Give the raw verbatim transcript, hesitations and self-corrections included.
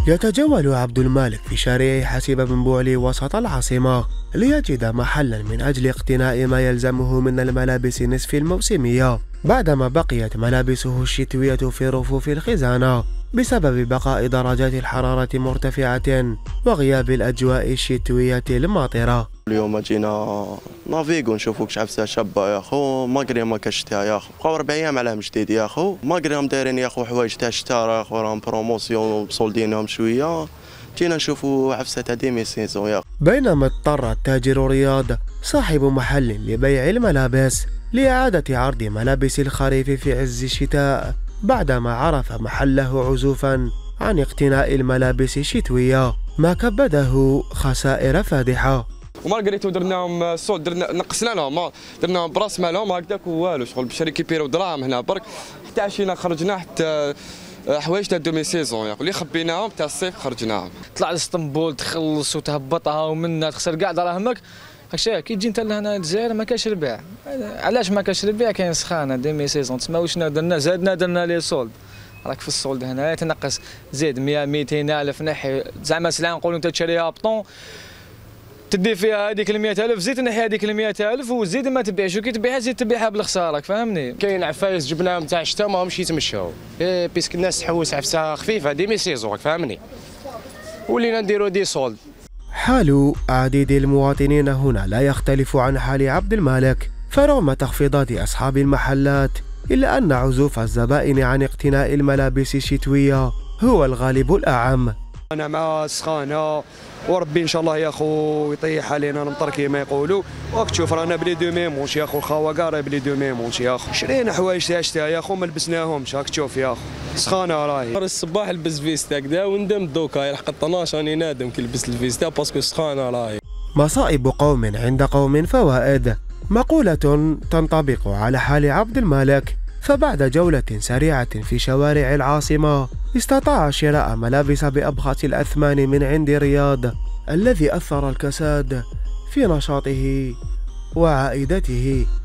يتجول عبد المالك في شارع حسيب بن بوعلي وسط العاصمة ليجد محلا من أجل اقتناء ما يلزمه من الملابس نصف الموسمية، بعدما بقيت ملابسه الشتوية في رفوف الخزانة بسبب بقاء درجات الحرارة مرتفعة وغياب الأجواء الشتوية الماطرة. اليوم جينا نافيغو نشوفو كش عفسه شابه يا خو، ماغري ما كاش شتا يا خو، بقاو ربع ايام عليهم جديد يا خو، ماغري راهم دايرين يا خو حوايج تاع الشتا يا خو، راهم بروموسيون ومصولدينهم شويه، جينا نشوفو عفسه تاع ديمي سيزون يا خو. بينما اضطر التاجر رياض صاحب محل لبيع الملابس لإعادة عرض ملابس الخريف في عز الشتاء بعدما عرف محله عزوفا عن اقتناء الملابس الشتوية، ما كبده خسائر فادحة. ومارغريتو درناهم صوت، درنا نقصنا لهم، درناهم براس مالهم هكذاك والو، شغل باش ريكيبيرو دراهم هنا برك، حتى عشينا خرجنا حتى حوايج تاع دومي سيزون اللي خبيناهم تاع الصيف خرجناهم. طلع لاسطنبول تخلص وتهبطها ومنها تخسر كاع دراهمك، هكشا كي تجي انت لهنا الجزائر ما كاش ربيع. علاش ما كاش ربيع؟ كاين سخانه دومي سيزون، تسمى وشنا درنا زادنا درنا لي سولد، راك في السولد هنا تنقص زيد مية ميتين الف نحي، زعما سلعه نقولوا انت تشريها بطون تدي فيها هذيك ال مية ألف، زيد تنحي هذيك ال مية ألف وزيد ما تبيعش، وكي تبيعها زيد تبيعها بالخساره، فهمني؟ كاين عفايس جبناهم تاع الشتاء ماهمش يتمشاو، إيه بيسك الناس تحوس عفسه خفيفه ديمي سيزون، فهمني؟ ولينا نديرو دي سولد. حال عديد المواطنين هنا لا يختلف عن حال عبد المالك، فرغم تخفيضات أصحاب المحلات إلا أن عزوف الزبائن عن اقتناء الملابس الشتوية هو الغالب الأعم. أنا مع السخانة وربي إن شاء الله يا خو يطيح علينا المطر كيما يقولوا، راك تشوف رانا بلي دو ميمونش يا خو، الخوا كاع راهي بلي دو ميمونش يا خو، شرينا حوايج تاع الشتا يا خو ما لبسناهمش، راك تشوف يا خو سخانة راهي. الصباح لبس فيستا كدا وندم دوكا يلحق اثناش راني نادم كي لبس الفيستا باسكو سخانة راهي. مصائب قوم عند قوم فوائد، مقولة تنطبق على حال عبد المالك، فبعد جولة سريعة في شوارع العاصمة استطاع شراء ملابس بأبخس الأثمان من عند رياض الذي أثر الكساد في نشاطه وعائدته.